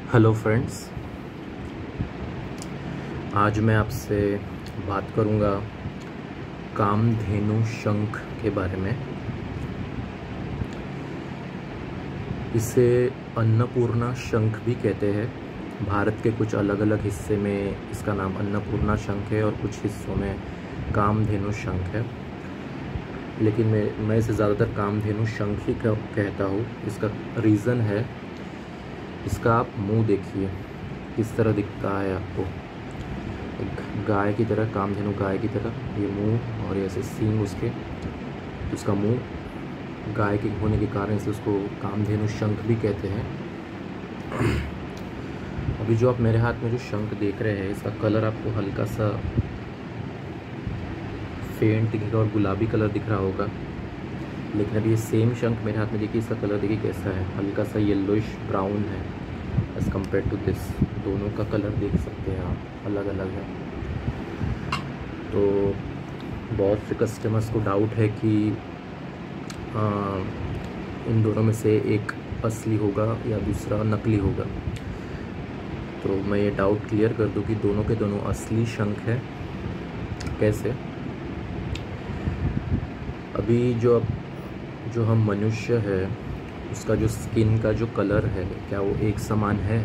Hello friends, आज मैं आपसे बात करूंगा कामधेनु शंख के बारे में। इसे अन्नपूर्णा शंख भी कहते हैं। भारत के कुछ अलग अलग हिस्से में इसका नाम अन्नपूर्णा शंख है और कुछ हिस्सों में कामधेनु शंख है, लेकिन मैं इसे ज़्यादातर कामधेनु शंख ही कहता हूँ। इसका रीज़न है, इसका आप मुंह देखिए किस तरह दिखता है आपको, एक गाय की तरह, कामधेनु गाय की तरह ये मुंह, और ऐसे सींग उसके। उसका मुंह गाय के होने के कारण से उसको कामधेनु शंख भी कहते हैं। अभी जो आप मेरे हाथ में जो शंख देख रहे हैं, इसका कलर आपको हल्का सा फेंट दिखेगा और गुलाबी कलर दिख रहा होगा, लेकिन अभी ये सेम शंख मेरे हाथ में देखिए, इसका कलर देखिए कैसा है, हल्का सा येलोइश ब्राउन है एज़ कम्पेयर टू दिस। दोनों का कलर देख सकते हैं आप, अलग अलग है। तो बहुत से कस्टमर्स को डाउट है कि इन दोनों में से एक असली होगा या दूसरा नकली होगा। तो मैं ये डाउट क्लियर कर दूं कि दोनों के दोनों असली शंख है। कैसे? अभी जो हम मनुष्य है, उसका जो स्किन का जो कलर है, क्या वो एक समान है?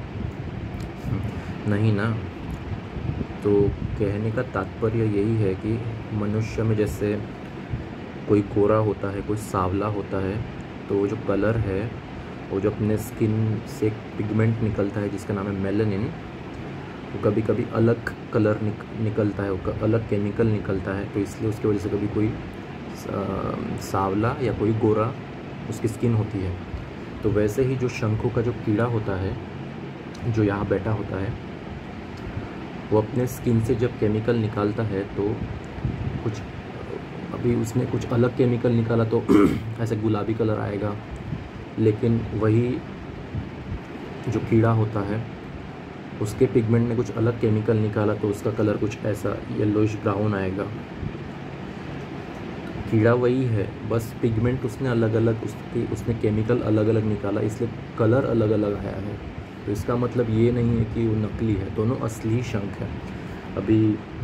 नहीं ना। तो कहने का तात्पर्य यही है कि मनुष्य में जैसे कोई गोरा होता है, कोई सांवला होता है, तो वो जो कलर है, वो जो अपने स्किन से एक पिगमेंट निकलता है जिसका नाम है मेलानिन, वो कभी कभी अलग कलर निकलता है, वो अलग केमिकल निकलता है। तो इसलिए उसकी वजह से कभी कोई सांवला या कोई गोरा उसकी स्किन होती है। तो वैसे ही जो शंखों का जो कीड़ा होता है, जो यहाँ बैठा होता है, वो अपने स्किन से जब केमिकल निकालता है तो कुछ, अभी उसने कुछ अलग केमिकल निकाला तो ऐसे गुलाबी कलर आएगा, लेकिन वही जो कीड़ा होता है उसके पिगमेंट ने कुछ अलग केमिकल निकाला तो उसका कलर कुछ ऐसा येलोइश ब्राउन आएगा। कीड़ा वही है, बस पिगमेंट उसने अलग अलग, उसने केमिकल अलग अलग निकाला, इसलिए कलर अलग अलग आया है। तो इसका मतलब ये नहीं है कि वो नकली है, दोनों असली शंख है। अभी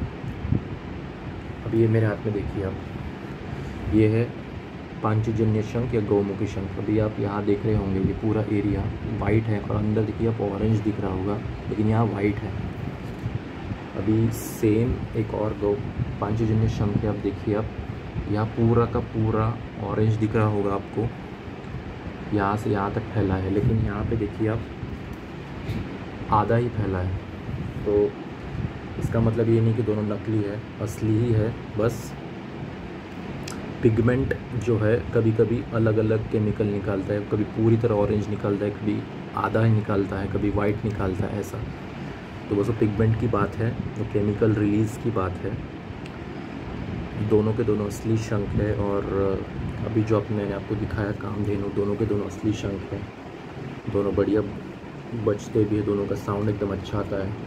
ये मेरे हाथ में देखिए आप, ये है पांचजन्य शंख या गौमुखी शंख। अभी आप यहाँ देख रहे होंगे ये पूरा एरिया वाइट है और अंदर देखिए आप ऑरेंज दिख रहा होगा, लेकिन यहाँ वाइट है। अभी सेम एक और पांचजन्य शंख है, आप देखिए आप, यहाँ पूरा का पूरा ऑरेंज दिख रहा होगा आपको, यहाँ से यहाँ तक फैला है, लेकिन यहाँ पे देखिए आप आधा ही फैला है। तो इसका मतलब ये नहीं कि दोनों नकली है, असली ही है। बस पिगमेंट जो है कभी कभी अलग अलग केमिकल निकालता है, कभी पूरी तरह ऑरेंज निकालता है, कभी आधा ही निकालता है, कभी वाइट निकालता है, ऐसा। तो बस वो पिगमेंट की बात है, वो केमिकल रिलीज़ की बात है। दोनों के दोनों असली शंख है। और अभी जो मैंने आपको दिखाया कामधेनु, दोनों के दोनों असली शंख है। दोनों बढ़िया बजते भी है, दोनों का साउंड एकदम अच्छा आता है।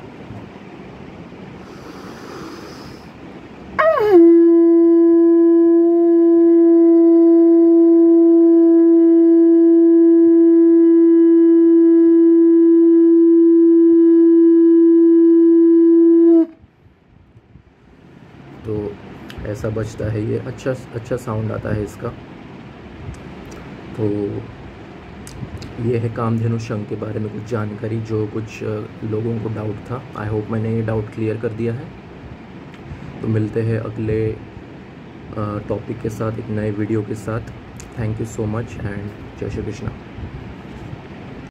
तो ऐसा बजता है ये, अच्छा साउंड आता है इसका। तो ये है कामधेनु शंख के बारे में कुछ जानकारी जो कुछ लोगों को डाउट था। आई होप मैंने ये डाउट क्लियर कर दिया है। तो मिलते हैं अगले टॉपिक के साथ, एक नए वीडियो के साथ। Thank you so much and जय श्री कृष्णा।